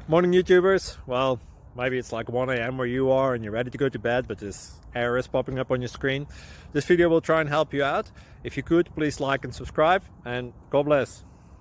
Morning YouTubers. Well, maybe it's like 1 a.m. where you are and you're ready to go to bed, but this error is popping up on your screen. This video will try and help you out. If you could, please like and subscribe, and God bless.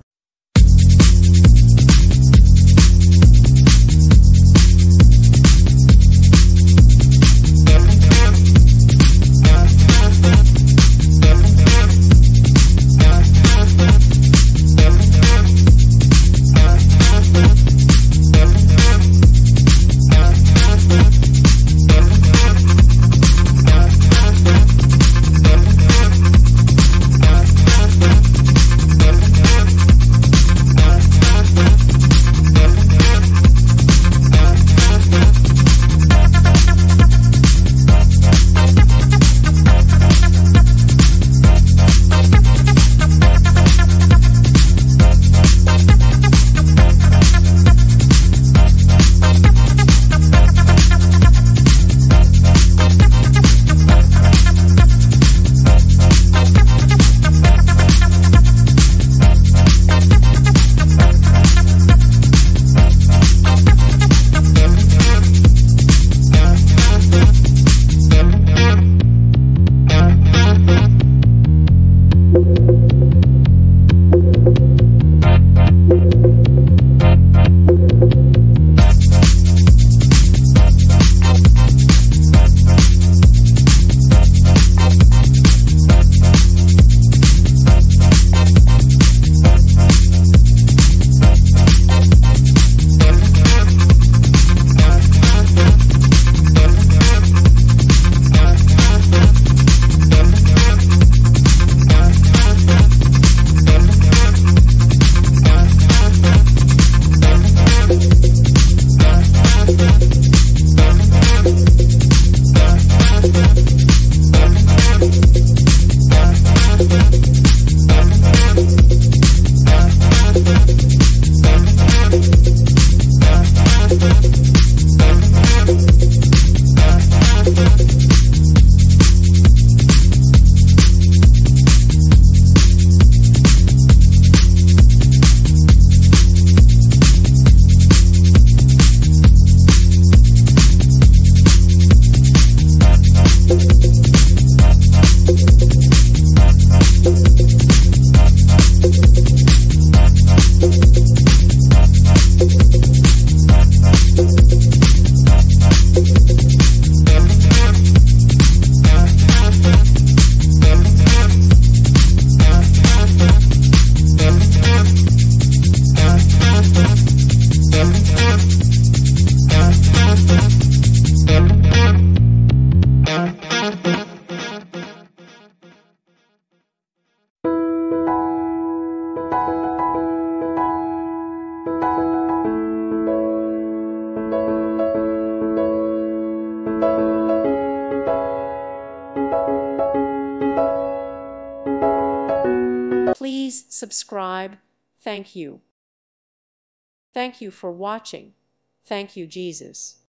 Please subscribe. Thank you. Thank you for watching. Thank you, Jesus.